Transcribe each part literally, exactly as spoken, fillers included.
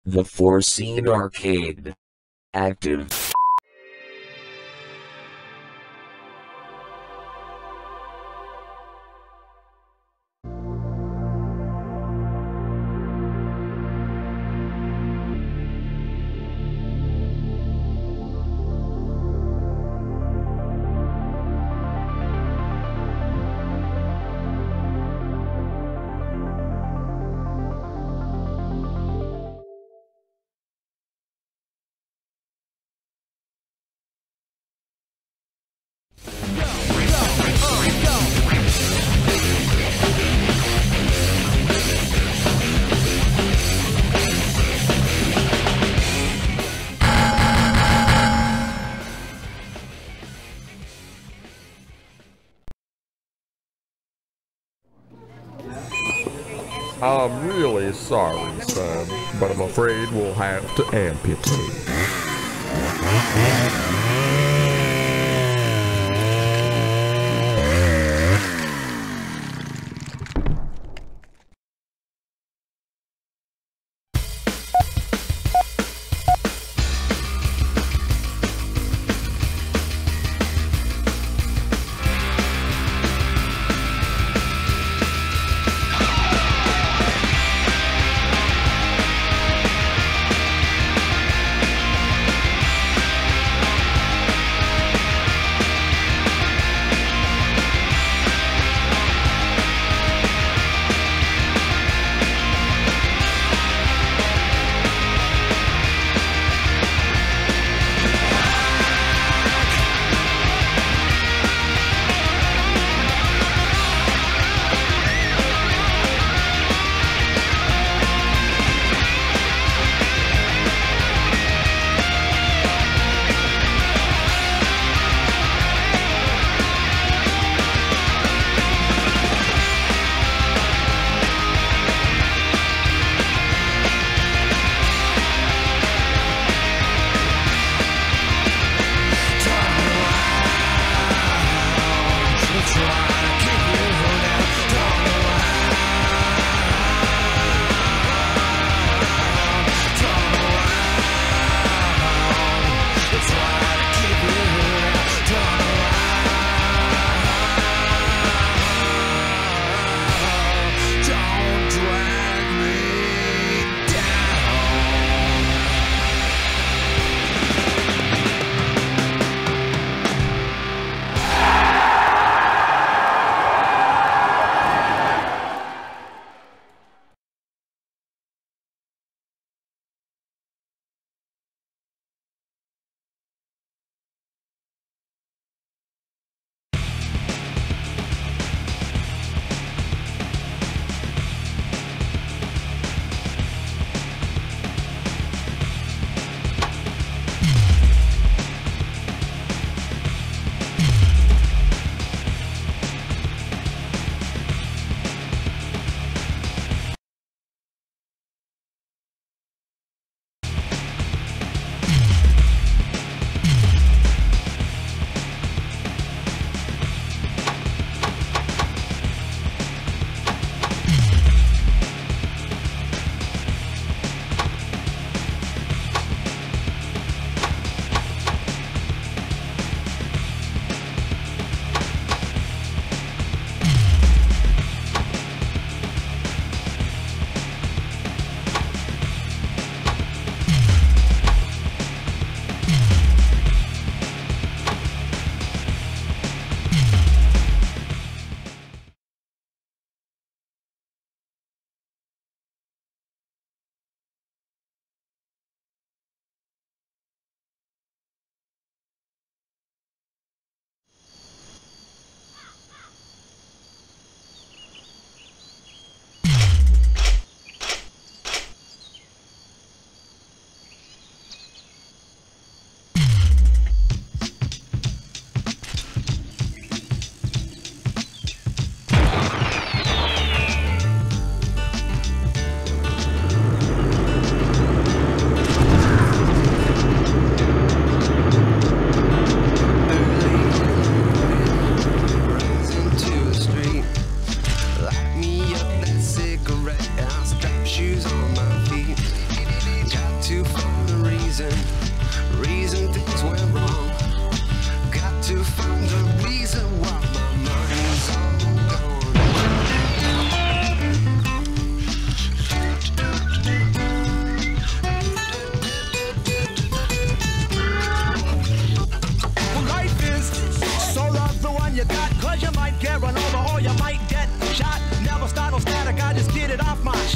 The Foreseen arcade. Active. I'm really sorry, son, but I'm afraid we'll have to amputate.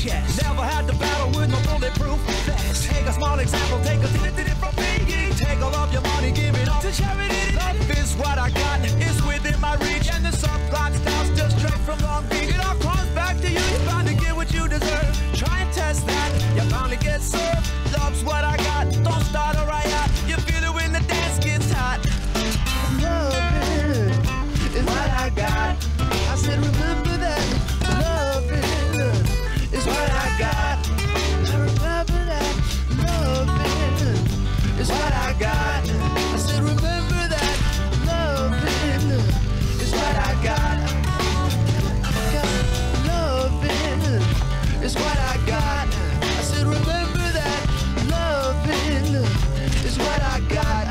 chest. Never had to battle with no bulletproof vest. Take a small example, take a did it from me. Take all of your money, give it all to charity. Love is what I got, it's within my reach. And the subplot styles still straight from Long Beach. It all comes back to you, you finally get what you deserve. Try and test that, you finally get served. Love's what I got, don't start a riot. You feel it when the dance gets hot. Love is what I got. I said remember that. Love is what I got. I remember that. Love is what I got. I said remember that. Love is what I got. Love is what I got. I said remember that. Love is what I got.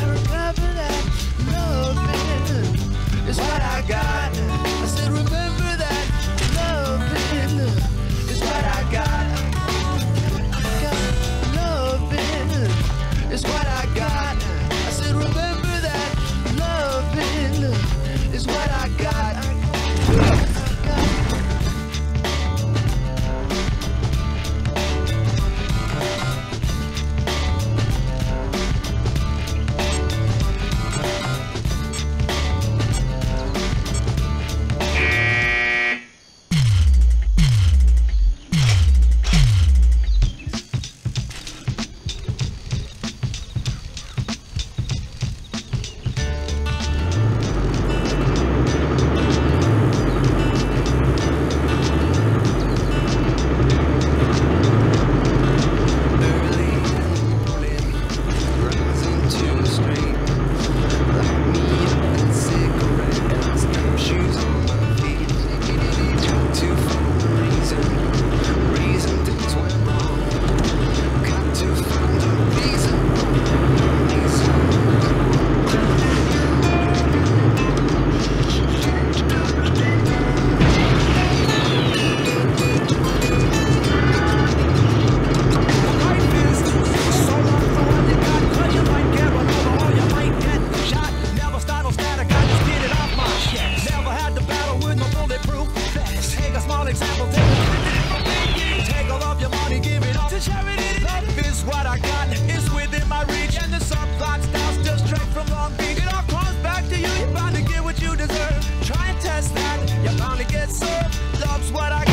Is what I got. I said, remember small example, take it from me. Take all of your money, give it up to charity. Love is what I got, it's within my reach. And the subplots down still straight from Long Beach. It all comes back to you, you're bound to get what you deserve. Try and test that, you're bound to get served. Love's what I got.